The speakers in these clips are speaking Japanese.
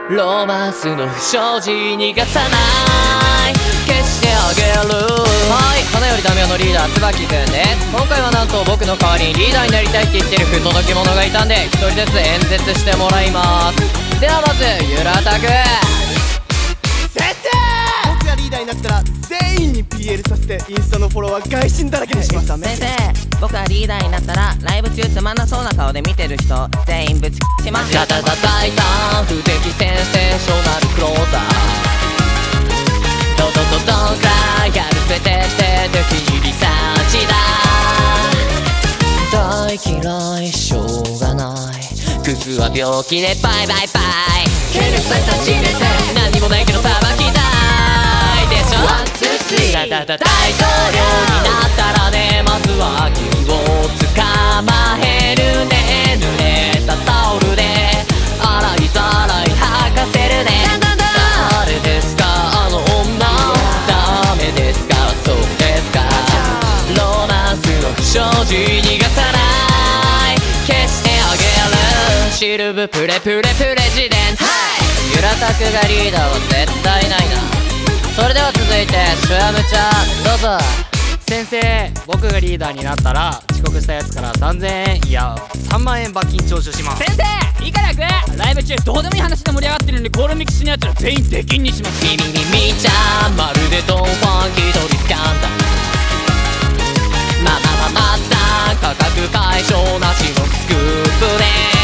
ロマンスの不祥事逃がさない消してあげる。はい、花よりダメよのリーダー椿くんです。今回はなんと僕の代わりにリーダーになりたいって言ってる不届き者がいたんで、一人ずつ演説してもらいます。ではまずゆらたく。 先生、僕がリーダーになったら全員に PL させてインスタのフォロワー外心だらけにします。 先生、僕がリーダーになったらライブ中つまんなそうな顔で見てる人全員ぶちします。 ガタタタイタン不敵センセーショナルクローザードドドドンくらいやるせてって敵にリサーチだ。大嫌いしょうがないクズは病気でバイバイバイ権力さえ差し入れて何もないけど裁きたいでしょ。ワンツースリー大統領になったらね、まずは君を捕まえるね。濡れたタオルで洗いざらい吐かせるね。誰ですかあの女、ダメですかそうですか。ロマンスの不祥事逃がさない消してあげる。シルブプレプレプレジデント、ゆらたくがリーダーは絶対ないな。それでは続いてシュアムちゃんどうぞ。 先生、僕がリーダーになったら遅刻したやつから3000円いや3万円罰金徴収します。 先生、いいからライブ中どうでもいい話で盛り上がってるのにゴールミックスのやつら全員出禁にします。 ミミミミちゃんまるでドンファン気取りスキャンダル。また価格解消なしのスクープで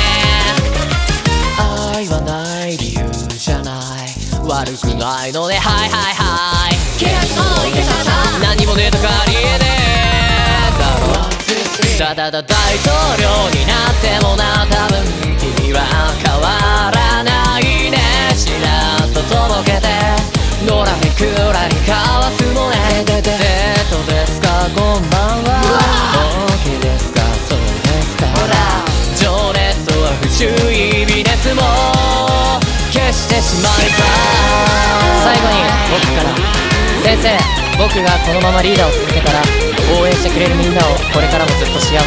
愛はない理由じゃない悪くないのではいはいはい何もねえとかありえねえだろ。ただ大統領になってもな多分君は変わらないね。しらっととぼけて野良めくらにかわすのね。デートですかこんばんは OK ですかそうですか。ほら情熱とは不注意微熱も消してしまいたい。最後に僕から先生、僕がこのままリーダーを続けたら応援してくれるみんなをこれからもずっと幸せにします。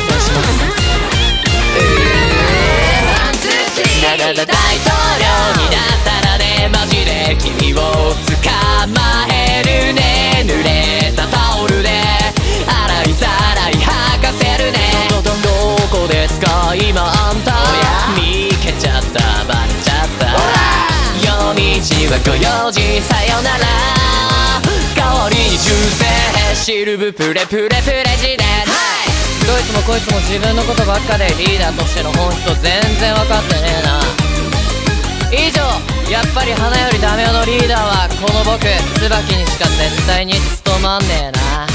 大統領になったらねマジで君を捕まえるね。濡れたタオルで洗いざらい吐かせるね。どこですか今あんた見けちゃったバレちゃった夜道はご用心さよなら代わりに銃声シルブプレプレプレジデント。どいつもこいつも自分のことばっかでリーダーとしての本質を全然分かってねえな。以上、やっぱり花よりダメよのリーダーはこの僕椿にしか絶対に務まんねえな。